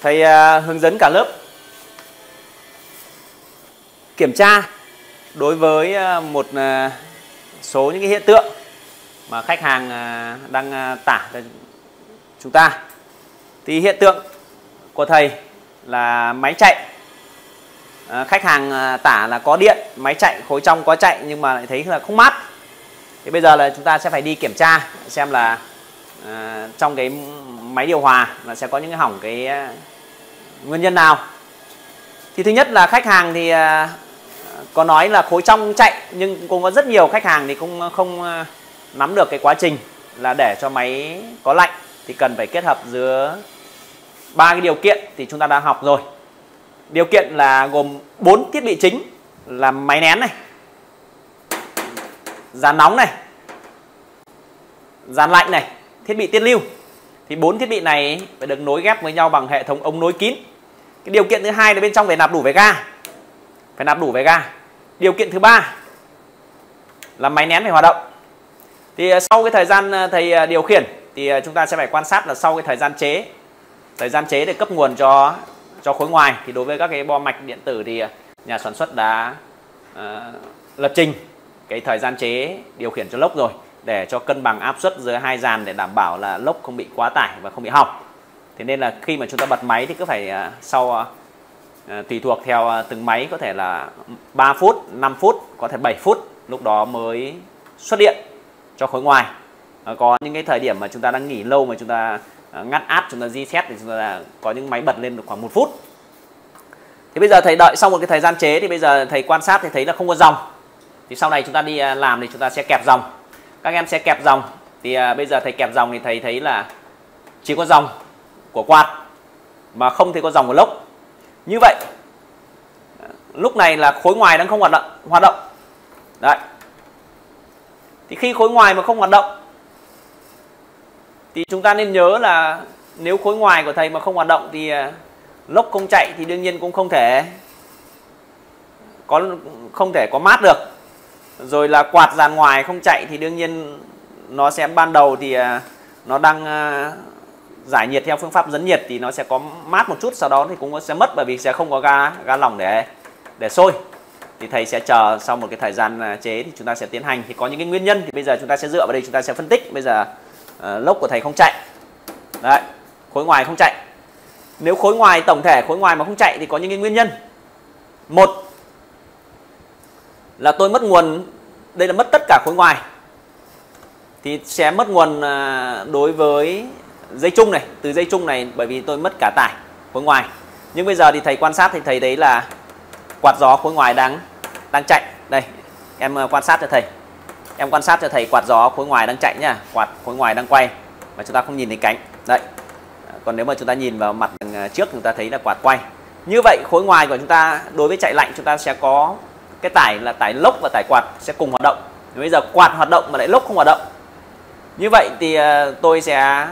Thầy hướng dẫn cả lớp kiểm tra đối với một số những cái hiện tượng mà khách hàng đang tả cho chúng ta. Thì hiện tượng của thầy là máy chạy. Khách hàng tả là có điện, máy chạy, khối trong có chạy nhưng mà lại thấy là không mát. Thì bây giờ là chúng ta sẽ phải đi kiểm tra xem là trong cái máy điều hòa là sẽ có những cái hỏng cái nguyên nhân nào. Thì thứ nhất là khách hàng thì có nói là khối trong chạy, nhưng cũng có rất nhiều khách hàng thì cũng không nắm được cái quá trình là để cho máy có lạnh thì cần phải kết hợp giữa ba cái điều kiện thì chúng ta đã học rồi. Điều kiện là gồm 4 thiết bị chính là máy nén này, dàn nóng này, dàn lạnh này, thiết bị tiết lưu. Thì 4 thiết bị này phải được nối ghép với nhau bằng hệ thống ống nối kín. Cái điều kiện thứ hai là bên trong phải nạp đủ về ga. Phải nạp đủ về ga. Điều kiện thứ ba là máy nén phải hoạt động. Thì sau cái thời gian thầy điều khiển thì chúng ta sẽ phải quan sát là sau cái thời gian chế để cấp nguồn cho khối ngoài. Thì đối với các cái bo mạch điện tử thì nhà sản xuất đã lập trình cái thời gian chế điều khiển cho lốc rồi, để cho cân bằng áp suất giữa hai dàn để đảm bảo là lốc không bị quá tải và không bị hỏng. Thế nên là khi mà chúng ta bật máy thì cứ phải tùy thuộc theo từng máy, có thể là 3 phút, 5 phút, có thể 7 phút lúc đó mới xuất điện cho khối ngoài. Có những cái thời điểm mà chúng ta đang nghỉ lâu mà chúng ta ngắt áp, chúng ta reset thì chúng ta có những máy bật lên được khoảng 1 phút. Thì bây giờ thầy đợi sau một cái thời gian chế thì bây giờ thầy quan sát thì thấy là không có dòng. Thì sau này chúng ta đi làm thì chúng ta sẽ kẹp dòng. Các em sẽ kẹp dòng. Thì bây giờ thầy kẹp dòng thì thầy thấy là chỉ có dòng của quạt mà không thấy có dòng của lốc. Như vậy lúc này là khối ngoài đang không hoạt động. Đấy. Thì khi khối ngoài mà không hoạt động thì chúng ta nên nhớ là nếu khối ngoài của thầy mà không hoạt động thì lốc không chạy thì đương nhiên cũng không thể có mát được. Rồi là quạt dàn ngoài không chạy thì đương nhiên nó sẽ ban đầu thì nó đang giải nhiệt theo phương pháp dẫn nhiệt thì nó sẽ có mát một chút, sau đó thì cũng sẽ mất bởi vì sẽ không có ga lỏng để sôi. Thì thầy sẽ chờ sau một cái thời gian chế thì chúng ta sẽ tiến hành. Thì có những cái nguyên nhân thì bây giờ chúng ta sẽ dựa vào đây, chúng ta sẽ phân tích. Bây giờ lốc của thầy không chạy. Đấy, khối ngoài không chạy. Nếu khối ngoài, tổng thể khối ngoài mà không chạy thì có những cái nguyên nhân. Một là tôi mất nguồn, đây là mất tất cả khối ngoài. Thì sẽ mất nguồn đối với dây chung này, từ dây chung này bởi vì tôi mất cả tải khối ngoài. Nhưng bây giờ thì thầy quan sát thì thầy thấy là quạt gió khối ngoài đang chạy. Đây, em quan sát cho thầy. Em quan sát cho thầy quạt gió khối ngoài đang chạy nhá, quạt khối ngoài đang quay mà chúng ta không nhìn thấy cánh. Đấy. Còn nếu mà chúng ta nhìn vào mặt trước chúng ta thấy là quạt quay. Như vậy khối ngoài của chúng ta đối với chạy lạnh chúng ta sẽ có cái tải là tải lốc và tải quạt sẽ cùng hoạt động. Bây giờ quạt hoạt động mà lại lốc không hoạt động. Như vậy thì tôi sẽ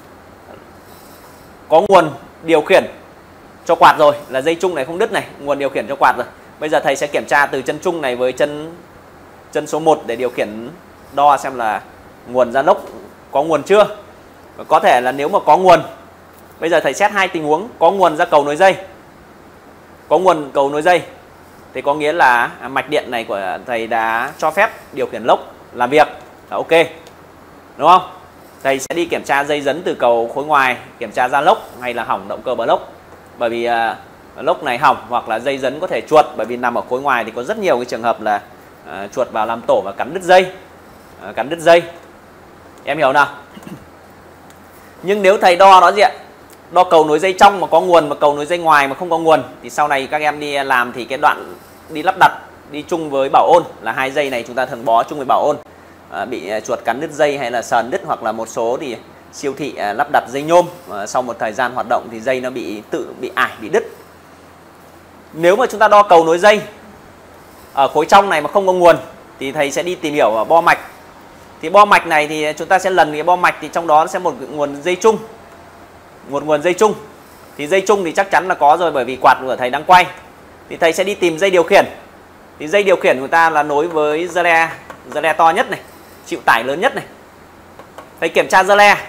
có nguồn điều khiển cho quạt rồi, là dây chung này không đứt này, nguồn điều khiển cho quạt rồi. Bây giờ thầy sẽ kiểm tra từ chân chung này với chân số 1 để điều khiển đo xem là nguồn ra lốc có nguồn chưa. Và có thể là nếu mà có nguồn, bây giờ thầy xét hai tình huống, có nguồn ra cầu nối dây. Có nguồn cầu nối dây thì có nghĩa là mạch điện này của thầy đã cho phép điều khiển lốc làm việc là ok, đúng không? Thầy sẽ đi kiểm tra dây dẫn từ cầu khối ngoài, kiểm tra ra lốc hay là hỏng động cơ bờ lốc. Bởi vì lốc này hỏng hoặc là dây dẫn có thể chuột, bởi vì nằm ở khối ngoài thì có rất nhiều cái trường hợp là chuột vào làm tổ và cắn đứt dây. Em hiểu nào? Nhưng nếu thầy đo nó gì ạ? Đo cầu nối dây trong mà có nguồn mà cầu nối dây ngoài mà không có nguồn thì sau này các em đi làm thì cái đoạn đi lắp đặt đi chung với bảo ôn là hai dây này chúng ta thường bó chung với bảo ôn, bị chuột cắn đứt dây hay là sờn đứt, hoặc là một số thì siêu thị lắp đặt dây nhôm sau một thời gian hoạt động thì dây nó bị ải, bị đứt. Nếu mà chúng ta đo cầu nối dây ở khối trong này mà không có nguồn thì thầy sẽ đi tìm hiểu ở bo mạch. Thì bo mạch này thì chúng ta sẽ lần cái bo mạch thì trong đó sẽ một nguồn dây chung. Một nguồn dây chung. Thì dây chung thì chắc chắn là có rồi bởi vì quạt của thầy đang quay. Thì thầy sẽ đi tìm dây điều khiển. Thì dây điều khiển của ta là nối với giơ le to nhất này, chịu tải lớn nhất này. Thầy kiểm tra giơ le.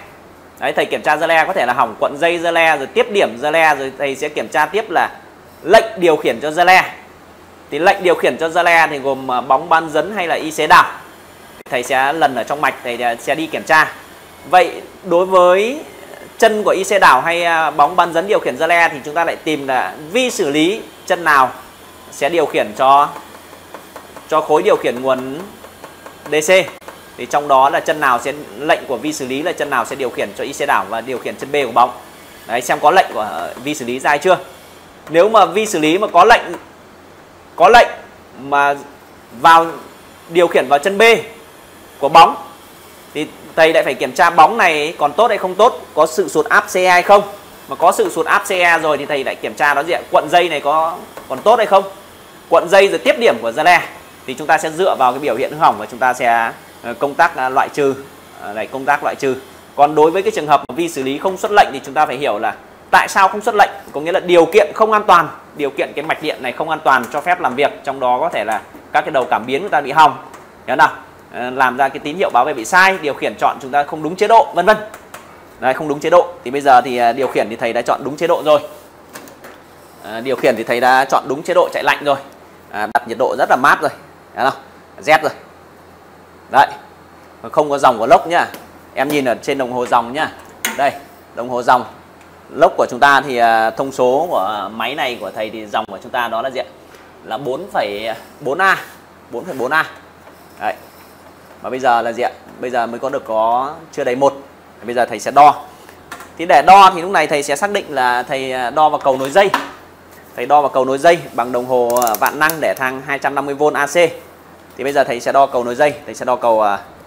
Đấy, thầy kiểm tra giơ le có thể là hỏng cuộn dây giơ le, rồi tiếp điểm giơ le, rồi thầy sẽ kiểm tra tiếp là lệnh điều khiển cho giơ le. Thì lệnh điều khiển cho giơ le thì gồm bóng bán dẫn hay là y xế đảo. Thầy sẽ lần ở trong mạch, thầy sẽ đi kiểm tra. Vậy đối với chân của y xế đảo hay bóng bán dẫn điều khiển giơ le thì chúng ta lại tìm là vi xử lý chân nào sẽ điều khiển cho khối điều khiển nguồn DC. Thì trong đó là chân nào sẽ lệnh của vi xử lý là chân nào sẽ điều khiển cho IC đảo và điều khiển chân B của bóng. Đấy, xem có lệnh của vi xử lý ra hay chưa. Nếu mà vi xử lý mà có lệnh mà vào điều khiển vào chân B của bóng thì thầy lại phải kiểm tra bóng này còn tốt hay không tốt, có sự sụt áp CE hay không. Mà có sự sụt áp CE rồi thì thầy lại kiểm tra đó gì ạ, cuộn dây này có còn tốt hay không, cuộn dây rồi tiếp điểm của giơ le. Thì chúng ta sẽ dựa vào cái biểu hiện hư hỏng và chúng ta sẽ công tác loại trừ. Công tác loại trừ. Còn đối với cái trường hợp mà vi xử lý không xuất lệnh thì chúng ta phải hiểu là tại sao không xuất lệnh, có nghĩa là điều kiện không an toàn, điều kiện cái mạch điện này không an toàn cho phép làm việc, trong đó có thể là các cái đầu cảm biến của ta bị hỏng, nhớ nào, làm ra cái tín hiệu báo về bị sai, điều khiển chọn chúng ta không đúng chế độ, vân vân. Đấy, không đúng chế độ. Thì bây giờ thì điều khiển thì thầy đã chọn đúng chế độ rồi. Điều khiển thì thầy đã chọn đúng chế độ chạy lạnh rồi. Đặt nhiệt độ rất là mát rồi, thấy không? Z rồi. Đấy, không có dòng của lốc nhá. Em nhìn ở trên đồng hồ dòng nhá. Đây, đồng hồ dòng. Lốc của chúng ta thì thông số của máy này của thầy thì dòng của chúng ta đó là gì ạ? Là 4,4A. 4,4A. Đấy. Và bây giờ là gì ạ? Bây giờ mới có chưa đầy 1. Bây giờ thầy sẽ đo. Thì để đo thì lúc này thầy sẽ xác định là thầy đo vào cầu nối dây. Thầy đo vào cầu nối dây bằng đồng hồ vạn năng để thang 250V AC. Thì bây giờ thầy sẽ đo cầu nối dây, thầy sẽ đo cầu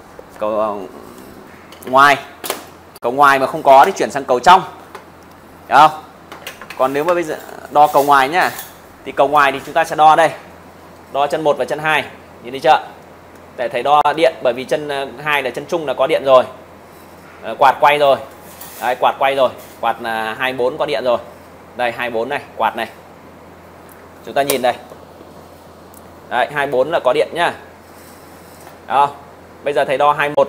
ngoài. Cầu ngoài mà không có thì chuyển sang cầu trong. Được không? Còn nếu mà bây giờ đo cầu ngoài nhá, thì cầu ngoài thì chúng ta sẽ đo đây. Đo chân 1 và chân 2, nhìn thấy chưa? Để thầy đo điện, bởi vì chân 2 là chân trung là có điện rồi. Quạt quay rồi. Đấy, quạt quay rồi, quạt là 24 có điện rồi. Đây 24 này, quạt này. Chúng ta nhìn đây. Đấy, 24 là có điện nhá. Đó. Bây giờ thầy đo 21.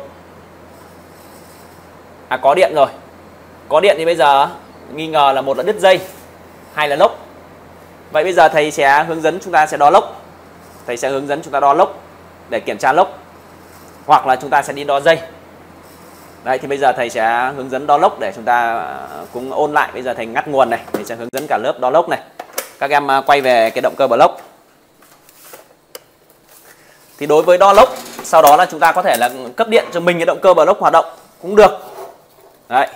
Có điện rồi. Có điện thì bây giờ nghi ngờ là một là đứt dây, hai là lốc. Vậy bây giờ thầy sẽ hướng dẫn chúng ta sẽ đo lốc. Thầy sẽ hướng dẫn chúng ta đo lốc để kiểm tra lốc. Hoặc là chúng ta sẽ đi đo dây. Đấy, thì bây giờ thầy sẽ hướng dẫn đo lốc để chúng ta cũng ôn lại. Bây giờ thầy ngắt nguồn này, thầy sẽ hướng dẫn cả lớp đo lốc này. Các em quay về cái động cơ block. Thì đối với đo lốc, sau đó là chúng ta có thể là cấp điện cho mình cái động cơ block hoạt động cũng được. Đấy.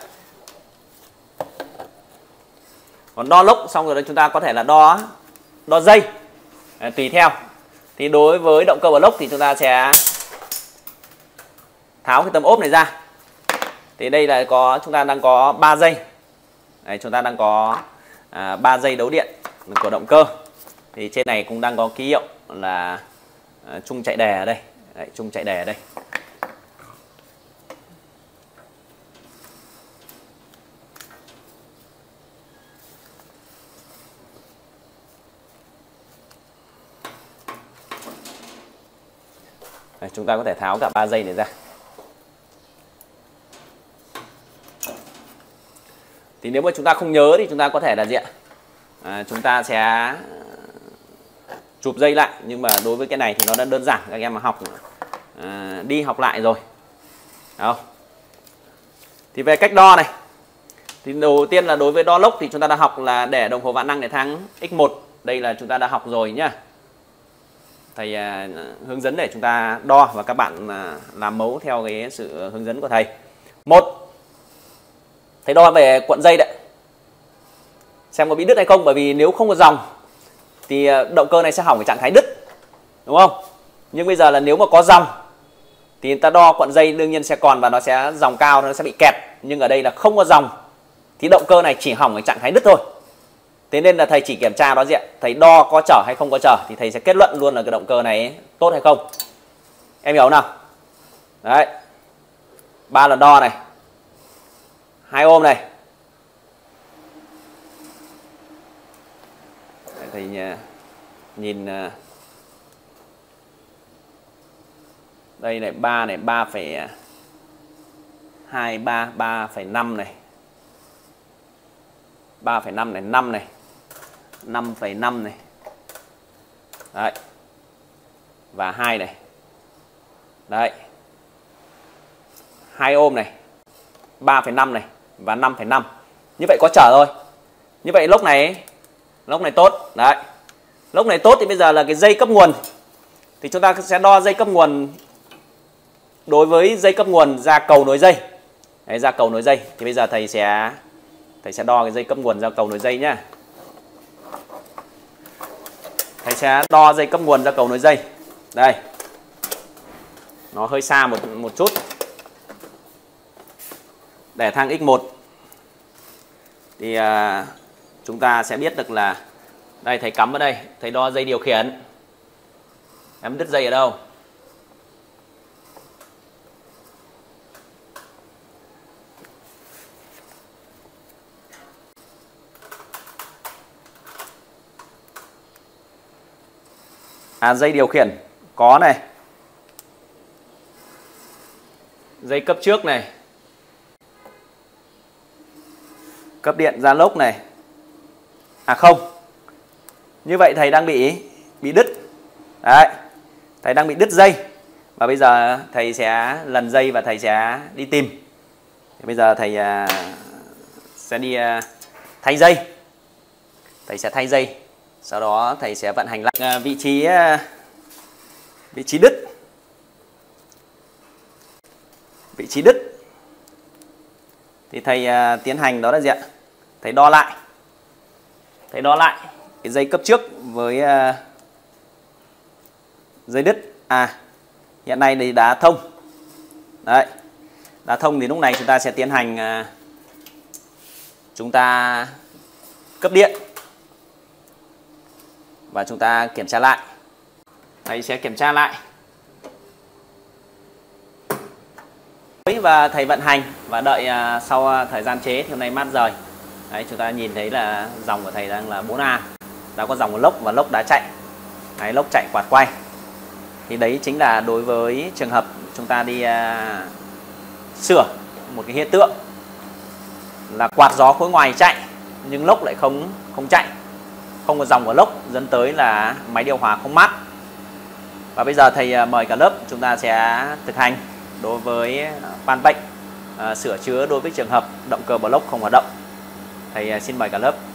Còn đo lốc xong rồi chúng ta có thể là đo dây. Đấy, tùy theo. Thì đối với động cơ block thì chúng ta sẽ tháo cái tấm ốp này ra. Thì đây là chúng ta đang có 3 dây. Đấy, chúng ta đang có 3 dây đấu điện của động cơ. Thì trên này cũng đang có ký hiệu là chung chạy đè ở đây. Đấy, chung chạy đè ở đây. Đấy, chúng ta có thể tháo cả 3 dây này ra. Thì nếu mà chúng ta không nhớ thì chúng ta có thể là gì ạ? Chúng ta sẽ chụp dây lại. Nhưng mà đối với cái này thì nó đã đơn giản. Các em mà học đi học lại rồi. Đúng không? Thì về cách đo này. Thì đầu tiên là đối với đo lốc thì chúng ta đã học là để đồng hồ vạn năng để thang X1. Đây là chúng ta đã học rồi nhá. Thầy hướng dẫn để chúng ta đo và các bạn làm mẫu theo cái sự hướng dẫn của thầy. 1. Thầy đo về cuộn dây đấy. Xem có bị đứt hay không, bởi vì nếu không có dòng thì động cơ này sẽ hỏng ở trạng thái đứt. Đúng không? Nhưng bây giờ là nếu mà có dòng thì ta đo cuộn dây đương nhiên sẽ còn và nó sẽ dòng cao, nó sẽ bị kẹt. Nhưng ở đây là không có dòng thì động cơ này chỉ hỏng ở trạng thái đứt thôi. Thế nên là thầy chỉ kiểm tra đó gì ạ? Thầy đo có chở hay không có chở thì thầy sẽ kết luận luôn là cái động cơ này tốt hay không. Em hiểu không nào? Đấy. 3 lần đo này. 2 ôm này. Thầy nhìn đây này, 3 này, 3,2 23, 3,5 này, 3,5 này, 5 này, 5,5 này. Đấy. Và 2 này. Đấy. 2 ôm này, 3,5 này và 5,5. Như vậy có trở rồi. Như vậy lốc này tốt. Đấy. Lốc này tốt thì bây giờ là cái dây cấp nguồn. Thì chúng ta sẽ đo dây cấp nguồn đối với dây cấp nguồn ra cầu nối dây. Đấy, ra cầu nối dây. Thì bây giờ thầy sẽ đo cái dây cấp nguồn ra cầu nối dây nhá. Thầy sẽ đo dây cấp nguồn ra cầu nối dây. Đây. Nó hơi xa một chút. Để thang X1 thì chúng ta sẽ biết được là đây, thầy cắm vào đây, thầy đo dây điều khiển. Em đứt dây ở đâu? Dây điều khiển có này, dây cấp trước này, cấp điện ra lốc này. Không. Như vậy thầy đang bị đứt. Đấy. Thầy đang bị đứt dây. Và bây giờ thầy sẽ lần dây và thầy sẽ đi tìm. Thì bây giờ thầy sẽ đi thay dây. Thầy sẽ thay dây. Sau đó thầy sẽ vận hành lại vị trí đứt. Vị trí đứt thì thầy tiến hành đó là gì ạ? Thầy đo lại. Thầy đo lại cái dây cấp trước với dây đứt. Hiện nay thì đã thông. Đấy. Đã thông thì lúc này chúng ta sẽ tiến hành chúng ta cấp điện. Và chúng ta kiểm tra lại. Thầy sẽ kiểm tra lại. Và thầy vận hành và đợi sau thời gian chế thì hôm nay mát rời. Đấy, chúng ta nhìn thấy là dòng của thầy đang là 4A. Đã có dòng của lốc và lốc đã chạy. Đấy, lốc chạy quạt quay. Thì đấy chính là đối với trường hợp chúng ta đi sửa một cái hiện tượng là quạt gió khối ngoài chạy nhưng lốc lại không chạy. Không có dòng của lốc dẫn tới là máy điều hòa không mát. Và bây giờ thầy mời cả lớp chúng ta sẽ thực hành đối với van bệnh sửa chữa đối với trường hợp động cơ block không hoạt động. Thầy xin mời cả lớp.